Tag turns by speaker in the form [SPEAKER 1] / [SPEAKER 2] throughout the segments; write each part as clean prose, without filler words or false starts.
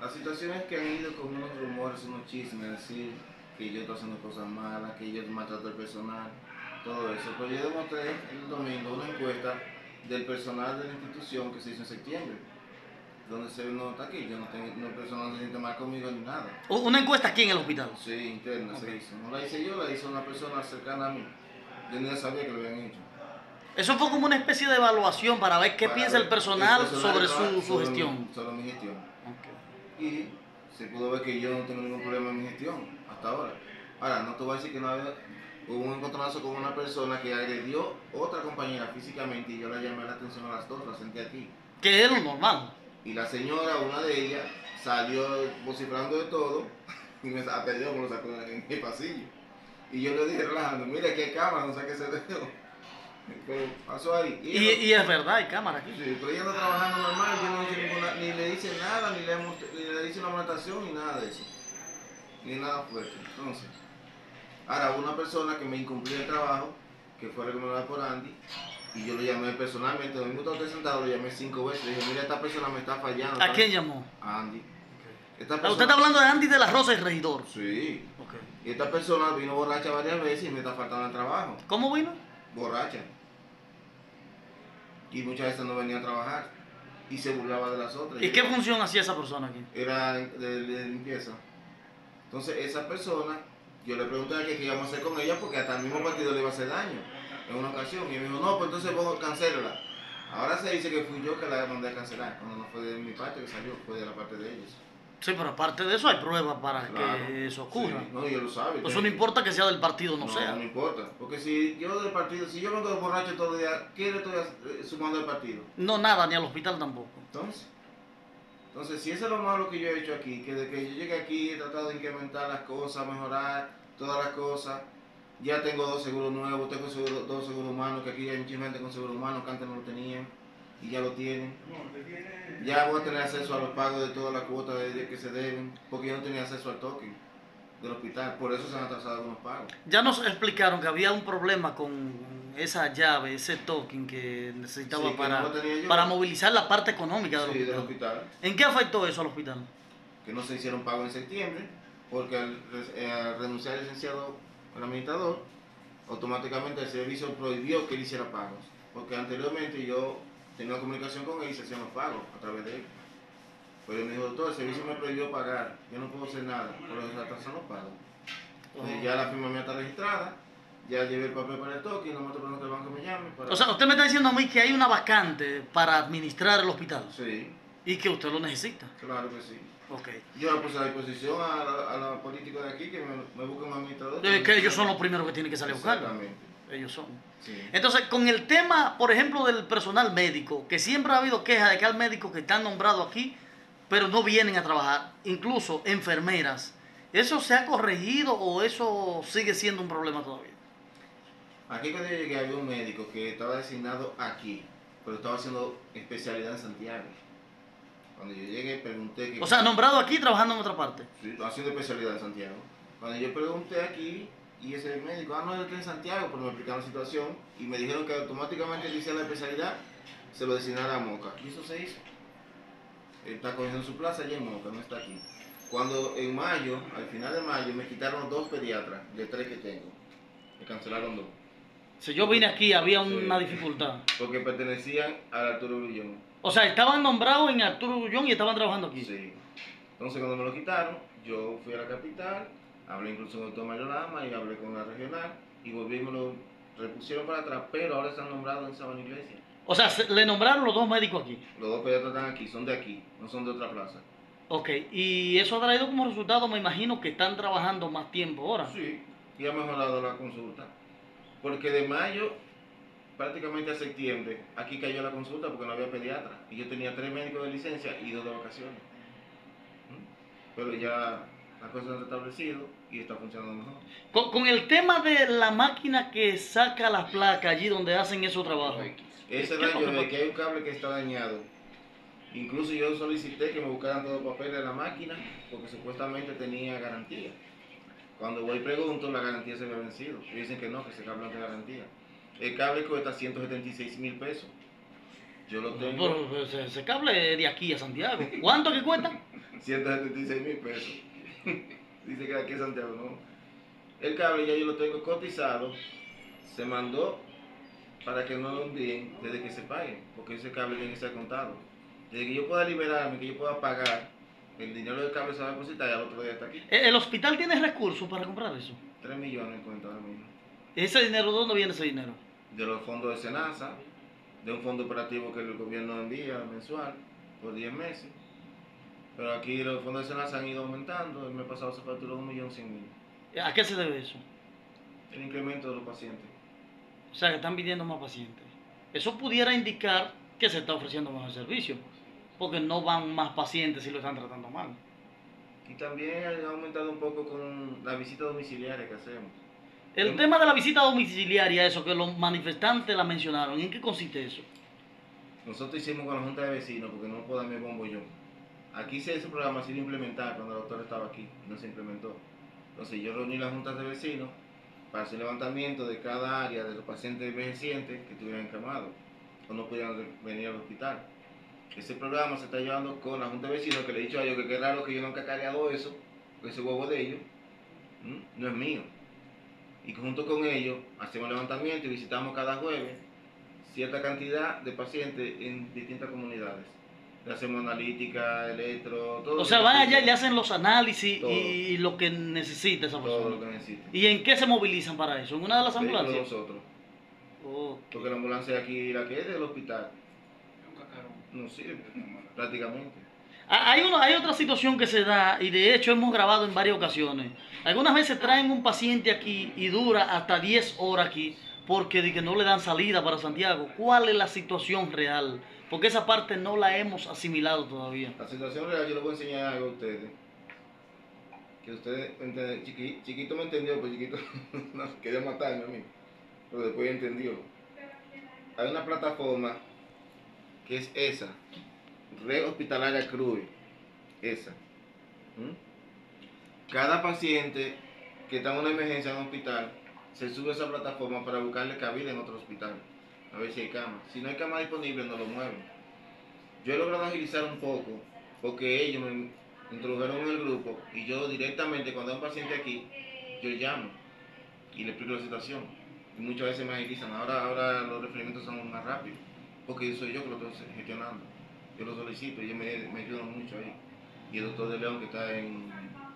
[SPEAKER 1] las situaciones que han ido con unos rumores, unos chismes, decir que yo estoy haciendo cosas malas, que yo maltrato al personal, todo eso. Pues yo demostré el domingo una encuesta del personal de la institución que se hizo en septiembre, donde se nota aquí, yo no tengo, no, el personal no se siente mal conmigo ni nada.
[SPEAKER 2] Una encuesta aquí en el hospital.
[SPEAKER 1] Sí, interna se hizo. No la hice yo, la hizo una persona cercana a mí. Yo ni sabía que lo habían hecho.
[SPEAKER 2] Eso fue como una especie de evaluación para ver qué
[SPEAKER 1] Para
[SPEAKER 2] piensa
[SPEAKER 1] ver
[SPEAKER 2] el personal sobre su
[SPEAKER 1] sobre
[SPEAKER 2] gestión.
[SPEAKER 1] sobre mi gestión.
[SPEAKER 2] Okay.
[SPEAKER 1] Y se pudo ver que yo no tengo ningún problema en mi gestión hasta ahora. Ahora, no te voy a decir que no había, hubo un encontronazo con una persona que agredió otra compañera físicamente y yo le llamé la atención a las dos, la senté aquí.
[SPEAKER 2] Que es lo normal.
[SPEAKER 1] Y la señora, una de ellas, salió vociferando de todo y me atendió, me lo sacó en el pasillo. Y yo le dije relajando, mira que hay cámara, no sé qué se dedo. Pero pasó ahí.
[SPEAKER 2] Y es verdad, hay cámara aquí.
[SPEAKER 1] Sí, pero ella está trabajando normal, yo no hice ninguna, ni le hice nada, ni le hice una amonestación, ni nada de eso. Ni nada fuerte. Entonces, ahora una persona que me incumplió el trabajo, que fue recomendada por Andy, y yo lo llamé personalmente, lo mismo estaba sentado, lo llamé 5 veces, le dije, mira, esta persona me está fallando.
[SPEAKER 2] ¿A quién llamó?
[SPEAKER 1] A Andy.
[SPEAKER 2] Usted está hablando de Andy de la Rosa, el regidor.
[SPEAKER 1] Sí.
[SPEAKER 2] Okay.
[SPEAKER 1] Y esta persona vino borracha varias veces y me está faltando el trabajo.
[SPEAKER 2] ¿Cómo vino?
[SPEAKER 1] Borracha. Y muchas veces no venía a trabajar. Y se burlaba de las otras.
[SPEAKER 2] ¿Y qué función hacía esa persona aquí?
[SPEAKER 1] Era de limpieza. Entonces esa persona, yo le pregunté a qué íbamos a hacer con ella porque hasta el mismo partido le iba a hacer daño en una ocasión. Y me dijo, no, pues entonces vos cancélala. Ahora se dice que fui yo que la mandé a cancelar. Cuando no fue de mi parte que salió, fue de la parte de ellos.
[SPEAKER 2] Sí, pero aparte de eso hay pruebas para
[SPEAKER 1] Claro,
[SPEAKER 2] que eso ocurra.
[SPEAKER 1] Sí, no, ellos lo saben.
[SPEAKER 2] Pues eso no importa que sea del partido o no sea.
[SPEAKER 1] No importa. Porque si yo del partido, si yo vengo borracho todo el día, ¿qué le estoy sumando al partido?
[SPEAKER 2] No, nada, ni al hospital tampoco.
[SPEAKER 1] Entonces, si eso es lo malo que yo he hecho aquí, que desde que yo llegué aquí he tratado de incrementar las cosas, mejorar todas las cosas, ya tengo 2 seguros nuevos, tengo 2 seguros humanos, que aquí hay mucha gente con seguro humano que antes no lo tenían y ya lo tienen. Ya voy a tener acceso a los pagos de todas las cuotas que se deben, porque yo no tenía acceso al token del hospital, por eso se han atrasado algunos pagos.
[SPEAKER 2] Ya nos explicaron que había un problema con esa llave, ese token que necesitaba
[SPEAKER 1] Sí,
[SPEAKER 2] para movilizar la parte económica del
[SPEAKER 1] hospital.
[SPEAKER 2] ¿En qué afectó eso al hospital?
[SPEAKER 1] Que no se hicieron pagos en septiembre, porque al renunciar el licenciado, el administrador, automáticamente el servicio prohibió que él hiciera pagos, porque anteriormente yo tenía una comunicación con él y se hacían los pagos a través de él. Pero él me dijo, doctor, el servicio me prohibió pagar, yo no puedo hacer nada, por eso se atrasan los pagos. Entonces ya la firma mía está registrada, ya llevé el papel para el toque y no me estoy esperando que el banco me llame.
[SPEAKER 2] O sea, usted me está diciendo a mí que hay una vacante para administrar el hospital.
[SPEAKER 1] Sí.
[SPEAKER 2] Y que usted lo necesita.
[SPEAKER 1] Claro que sí.
[SPEAKER 2] Okay.
[SPEAKER 1] Yo le puse a disposición a la política de aquí que me busquen un administrador.
[SPEAKER 2] Es que ellos son los primeros que tienen que salir a buscar.
[SPEAKER 1] Exactamente.
[SPEAKER 2] Ellos son.
[SPEAKER 1] Sí.
[SPEAKER 2] Entonces, con el tema, por ejemplo, del personal médico, que siempre ha habido quejas de que hay médicos que están nombrados aquí, pero no vienen a trabajar, incluso enfermeras, ¿eso se ha corregido o eso sigue siendo un problema todavía?
[SPEAKER 1] Aquí cuando yo llegué había un médico que estaba designado aquí, pero estaba haciendo especialidad en Santiago. Cuando yo llegué pregunté que...
[SPEAKER 2] O sea, nombrado aquí trabajando en otra parte.
[SPEAKER 1] Sí, haciendo especialidad en Santiago. Cuando yo pregunté aquí, y ese médico, no, yo estoy en Santiago, pero me explicaron la situación y me dijeron que automáticamente él hiciera la especialidad, se lo designara a Moca. Y eso se hizo. Él está cogiendo su plaza allá en Moca, no está aquí. Cuando en mayo, al final de mayo, me quitaron 2 pediatras de 3 que tengo. Me cancelaron 2.
[SPEAKER 2] Si yo vine aquí había una dificultad.
[SPEAKER 1] Porque pertenecían al Arturo Grullón.
[SPEAKER 2] O sea, estaban nombrados en Arturo Grullón y estaban trabajando aquí.
[SPEAKER 1] Sí. Entonces cuando me lo quitaron, yo fui a la capital, hablé incluso con el doctor Mayorama y hablé con la regional y volví y me lo repusieron para atrás, pero ahora están nombrados en Sabana Iglesia.
[SPEAKER 2] O sea, le nombraron los 2 médicos aquí.
[SPEAKER 1] Los 2 pediatras están aquí, son de aquí, no son de otra plaza.
[SPEAKER 2] Ok, y eso ha traído como resultado, me imagino, que están trabajando más tiempo ahora.
[SPEAKER 1] Sí, y ha mejorado la consulta. Porque de mayo prácticamente a septiembre, aquí cayó la consulta porque no había pediatra. Y yo tenía 3 médicos de licencia y 2 de vacaciones. Pero ya las cosas se han establecido y está funcionando mejor.
[SPEAKER 2] Con el tema de la máquina que saca las placas allí donde hacen esos trabajos.
[SPEAKER 1] Ese rayo de que hay un cable que está dañado. Incluso yo solicité que me buscaran todo el papel de la máquina porque supuestamente tenía garantía. Cuando voy y pregunto, la garantía se había vencido. Y dicen que no, que ese cable no tiene garantía. El cable cuesta 176,000 pesos. Yo lo tengo.
[SPEAKER 2] Pero ese cable es de aquí a Santiago. ¿Cuánto que cuesta?
[SPEAKER 1] 176,000 pesos. Dice que aquí en Santiago no. El cable ya yo lo tengo cotizado, se mandó para que no lo envíen desde que se pague, porque ese cable tiene que ser contado. Desde que yo pueda liberarme, que yo pueda pagar, el dinero del cable se va a depositar y al otro día está aquí.
[SPEAKER 2] ¿El hospital tiene recursos para comprar eso?
[SPEAKER 1] 3 millones en cuenta ahora mismo.
[SPEAKER 2] ¿Ese dinero, dónde viene ese dinero?
[SPEAKER 1] De los fondos de SENASA, de un fondo operativo que el gobierno envía mensual por 10 meses. Pero aquí los fondos de SENASA han ido aumentando. El mes pasado se facturó 1.100.000.
[SPEAKER 2] ¿A qué se debe eso?
[SPEAKER 1] El incremento de los pacientes.
[SPEAKER 2] O sea, que están pidiendo más pacientes. Eso pudiera indicar que se está ofreciendo mejor servicio, porque no van más pacientes si lo están tratando mal.
[SPEAKER 1] Y también ha aumentado un poco con la visita domiciliaria que hacemos.
[SPEAKER 2] El tema de la visita domiciliaria, eso que los manifestantes la mencionaron, ¿en qué consiste eso?
[SPEAKER 1] Nosotros hicimos con la Junta de Vecinos, porque no puedo darme bombo yo. Aquí ese programa se iba a implementar cuando el doctor estaba aquí, no se implementó. Entonces yo reuní las juntas de vecinos para hacer levantamiento de cada área de los pacientes envejecientes que estuvieran encamados o no pudieran venir al hospital. Ese programa se está llevando con la Junta de Vecinos, que le he dicho a ellos que qué raro que yo no he cacareado eso, porque ese huevo de ellos no es mío. Y junto con ellos hacemos levantamiento y visitamos cada jueves cierta cantidad de pacientes en distintas comunidades. Le hacemos analítica, electro, todo.
[SPEAKER 2] O sea, van allá y le hacen los análisis
[SPEAKER 1] todo.
[SPEAKER 2] Y lo que necesita esa persona.
[SPEAKER 1] Todo lo que necesita.
[SPEAKER 2] ¿Y en qué se movilizan para eso? ¿En una de las ambulancias?
[SPEAKER 1] Nosotros.
[SPEAKER 2] Okay.
[SPEAKER 1] Porque la ambulancia de aquí, la que es del hospital, no sirve, prácticamente.
[SPEAKER 2] Hay otra situación que se da, y de hecho hemos grabado en varias ocasiones. Algunas veces traen un paciente aquí y dura hasta 10 horas aquí porque de que no le dan salida para Santiago. ¿Cuál es la situación real? Porque esa parte no la hemos asimilado todavía.
[SPEAKER 1] La situación real, yo les voy a enseñar algo a ustedes. Que ustedes, chiquito me entendió, pues chiquito no, quería matarme a mí. Pero después entendió. Hay una plataforma que es esa. Red Hospitalaria Cruz. Esa. Cada paciente que está en una emergencia en un hospital se sube a esa plataforma para buscarle cabida en otro hospital. A ver si hay cama. Si no hay cama disponible, no lo mueven. Yo he logrado agilizar un poco porque ellos me introdujeron en el grupo y yo directamente cuando hay un paciente aquí, yo llamo y le explico la situación. Y muchas veces me agilizan. Ahora los referimientos son más rápidos porque soy yo que lo estoy gestionando. Yo lo solicito y ellos me ayudan mucho ahí. Y el doctor de León que está en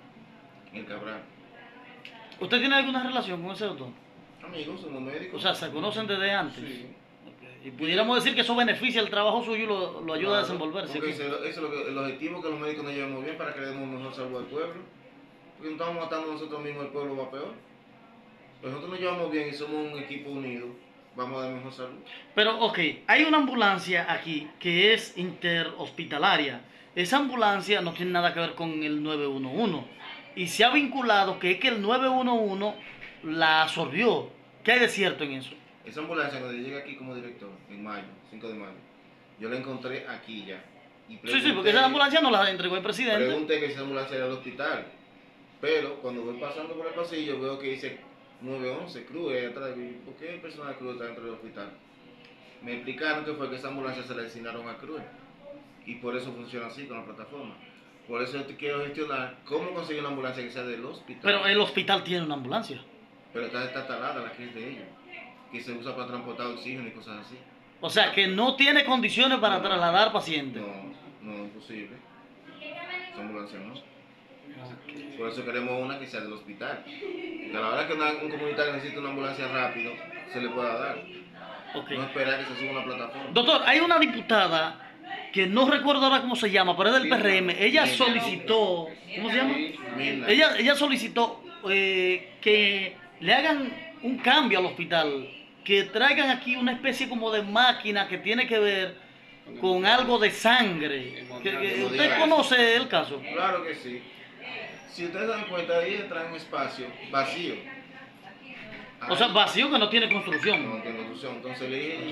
[SPEAKER 1] el Cabral.
[SPEAKER 2] ¿Usted tiene alguna relación con ese doctor?
[SPEAKER 1] Amigos, somos médicos.
[SPEAKER 2] O sea, ¿se conocen desde antes?
[SPEAKER 1] Sí.
[SPEAKER 2] Okay. Y pudiéramos decir que eso beneficia el trabajo suyo y lo ayuda a desenvolverse.
[SPEAKER 1] Porque eso es el objetivo, que los médicos nos llevemos bien para que le demos mejor salud al pueblo. Porque no estamos matando nosotros mismos, el pueblo va peor. Pues nosotros nos llevamos bien y somos un equipo unido, vamos a dar mejor salud.
[SPEAKER 2] Pero, ok, hay una ambulancia aquí que es interhospitalaria. Esa ambulancia no tiene nada que ver con el 911. Y se ha vinculado que es que el 911 la absorbió. ¿Qué hay de cierto en eso?
[SPEAKER 1] Esa ambulancia cuando yo llegué aquí como director, en mayo, 5 de mayo, yo la encontré aquí ya. Y
[SPEAKER 2] Sí, porque esa ambulancia no la entregó el presidente.
[SPEAKER 1] Pregunté que esa ambulancia era del hospital. Pero cuando voy pasando por el pasillo veo que dice 911, Cruz, atrás. ¿Por qué el personal de Cruz está dentro del hospital? Me explicaron que fue que esa ambulancia se la designaron a Cruz. Y por eso funciona así con la plataforma. Por eso yo te quiero gestionar cómo conseguir una ambulancia que sea del hospital.
[SPEAKER 2] Pero el hospital tiene una ambulancia.
[SPEAKER 1] Pero está talada la que es de ellos, que se usa para transportar oxígeno y cosas así.
[SPEAKER 2] O sea, que no tiene condiciones para trasladar pacientes.
[SPEAKER 1] No, imposible. Esa ambulancia no. Por eso queremos una que sea del hospital. Que a la hora que un comunitario necesita una ambulancia rápido, se le pueda dar.
[SPEAKER 2] Okay.
[SPEAKER 1] No esperar que se suba una plataforma.
[SPEAKER 2] Doctor, hay una diputada que no recuerdo ahora cómo se llama, pero es del PRM. Ella solicitó, ¿cómo se llama? Ella solicitó que le hagan un cambio al hospital, que traigan aquí una especie como de máquina que tiene que ver con algo de sangre. ¿Usted conoce el caso?
[SPEAKER 1] Claro que sí. Si ustedes dan cuenta, ahí entra en un espacio vacío.
[SPEAKER 2] O sea, vacío que no tiene construcción.
[SPEAKER 1] No tiene construcción. Entonces,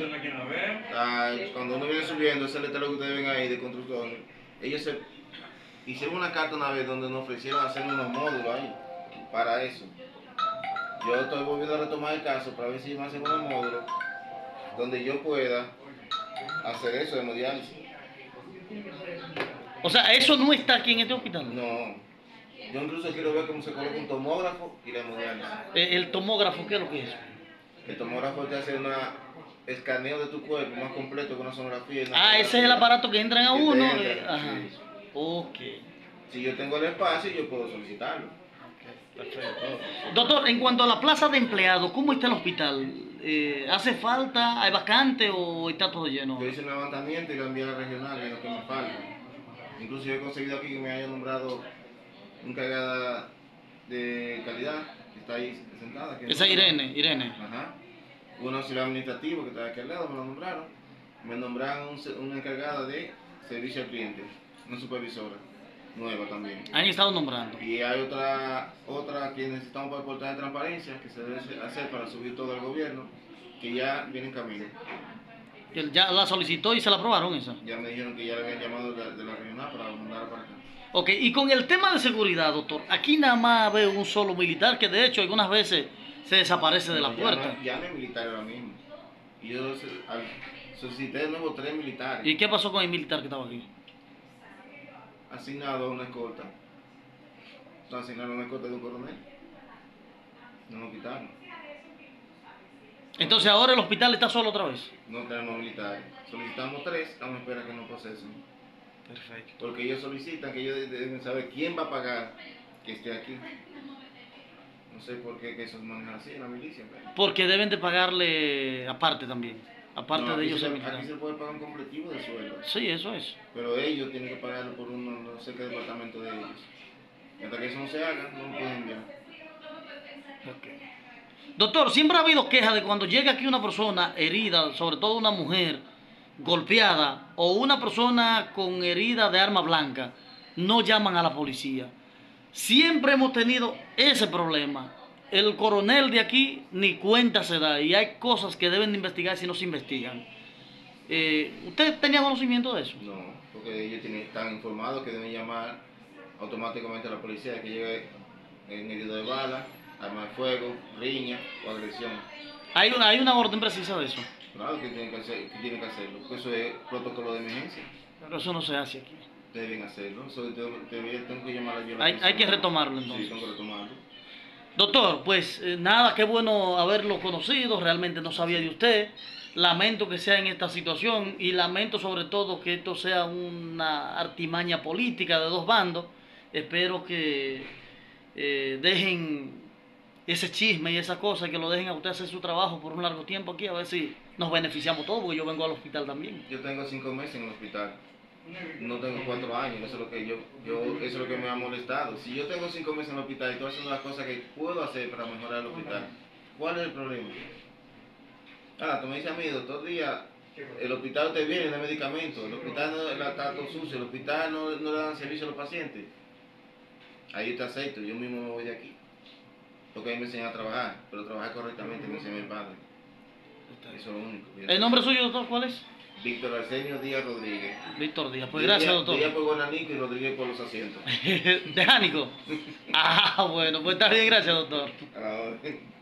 [SPEAKER 1] cuando uno viene subiendo, ese letrero que ustedes ven ahí de construcción, ellos hicieron una carta una vez donde nos ofrecieron hacer unos módulos ahí para eso. Yo estoy volviendo a retomar el caso para ver si me hacen unos módulos donde yo pueda hacer eso de hemodiálisis.
[SPEAKER 2] sea, eso no está aquí en este hospital.
[SPEAKER 1] No. Yo incluso quiero ver cómo se coloca un tomógrafo y la hemodiálisis.
[SPEAKER 2] El tomógrafo, ¿qué es lo que es?
[SPEAKER 1] El tomógrafo te hace un escaneo de tu cuerpo más completo que una sonografía.
[SPEAKER 2] Ah, ese es el aparato que entran a
[SPEAKER 1] Que te
[SPEAKER 2] uno.
[SPEAKER 1] entra,
[SPEAKER 2] Ajá.
[SPEAKER 1] sí.
[SPEAKER 2] Ok.
[SPEAKER 1] Si yo tengo el espacio, yo puedo solicitarlo.
[SPEAKER 2] Perfecto. Doctor, en cuanto a la plaza de empleados, ¿cómo está el hospital? ¿Hace falta? ¿Hay vacante o está todo lleno?
[SPEAKER 1] Yo hice un levantamiento y lo envié a la regional, es lo que me falta. Incluso yo he conseguido aquí que me haya nombrado encargada de calidad, que está ahí sentada.
[SPEAKER 2] Esa es Irene.
[SPEAKER 1] Ajá. Un auxiliar administrativo que está aquí al lado, me lo nombraron. Me nombraron una encargada de servicio al cliente, una supervisora, nueva también.
[SPEAKER 2] Han estado nombrando.
[SPEAKER 1] Y hay otra que necesitamos para el portal de transparencia, que se debe hacer para subir todo el gobierno, que ya viene en camino.
[SPEAKER 2] Que ya la solicitó y se la aprobaron esa.
[SPEAKER 1] Ya me dijeron que ya le habían llamado de la regional para mandarla para acá.
[SPEAKER 2] Ok, y con el tema de seguridad, doctor, aquí nada más veo un solo militar que de hecho algunas veces se desaparece de la puerta.
[SPEAKER 1] Ya no es militar ahora mismo. Y yo solicité de nuevo 3 militares.
[SPEAKER 2] ¿Y qué pasó con el militar que estaba aquí?
[SPEAKER 1] Asignado a una escolta. Asignaron una escolta de un coronel. No lo quitaron.
[SPEAKER 2] Entonces ahora el hospital está solo otra vez.
[SPEAKER 1] No tenemos militares. Solicitamos 3, estamos esperando que nos procesen.
[SPEAKER 2] Perfecto.
[SPEAKER 1] Porque ellos solicitan que ellos deben saber quién va a pagar que esté aquí. No sé por qué que eso se maneja así en la milicia. Pero...
[SPEAKER 2] Porque deben de pagarle aparte también. Aparte
[SPEAKER 1] no,
[SPEAKER 2] de ellos
[SPEAKER 1] se,
[SPEAKER 2] ser militar.
[SPEAKER 1] aquí se puede pagar un completivo de sueldo.
[SPEAKER 2] Sí, eso es.
[SPEAKER 1] Pero ellos tienen que pagarlo por no sé qué departamento de ellos. Y hasta que eso no se haga, no lo pueden enviar.
[SPEAKER 2] Okay. Doctor, siempre ha habido quejas de cuando llega aquí una persona herida, sobre todo una mujer golpeada o una persona con herida de arma blanca, no llaman a la policía. Siempre hemos tenido ese problema. El coronel de aquí ni cuenta se da y hay cosas que deben de investigar si no se investigan. ¿Usted tenía conocimiento de eso?
[SPEAKER 1] No, porque ellos están informados que deben llamar automáticamente a la policía que llegue en herido de bala, arma de fuego, riña o agresión.
[SPEAKER 2] ¿Hay una orden precisa de eso?
[SPEAKER 1] Claro que tienen que hacerlo, porque eso es protocolo de emergencia.
[SPEAKER 2] Pero eso no se hace aquí.
[SPEAKER 1] Deben hacerlo, tengo que llamar a yo.
[SPEAKER 2] Hay que retomarlo entonces.
[SPEAKER 1] Sí, tengo que retomarlo.
[SPEAKER 2] Doctor, pues nada, qué bueno haberlo conocido, realmente no sabía de usted. Lamento que sea en esta situación y lamento sobre todo que esto sea una artimaña política de dos bandos. Espero que dejen ese chisme y esa cosa, que lo dejen a usted hacer su trabajo por un largo tiempo aquí, a ver si nos beneficiamos todos, porque yo vengo al hospital también.
[SPEAKER 1] Yo tengo 5 meses en el hospital. No tengo 4 años, eso es lo que eso es lo que me ha molestado. Si yo tengo 5 meses en el hospital y estoy haciendo las cosas que puedo hacer para mejorar el hospital, ¿cuál es el problema? Tú me dices a mí, doctor Díaz, el hospital te viene de medicamentos, el hospital no está todo sucio, el hospital no le dan servicio a los pacientes. Ahí te acepto, yo mismo me voy de aquí. Porque ahí me enseñan a trabajar, pero trabajar correctamente me enseñó mi padre. Eso es lo único.
[SPEAKER 2] ¿El nombre suyo, doctor, cuál es?
[SPEAKER 1] Víctor Arsenio Díaz Rodríguez.
[SPEAKER 2] Víctor Díaz, pues gracias, doctor.
[SPEAKER 1] Díaz por Guananico y Rodríguez por los asientos.
[SPEAKER 2] ¿De Jánico? Ah, bueno, pues está bien, gracias, doctor.
[SPEAKER 1] A la orden.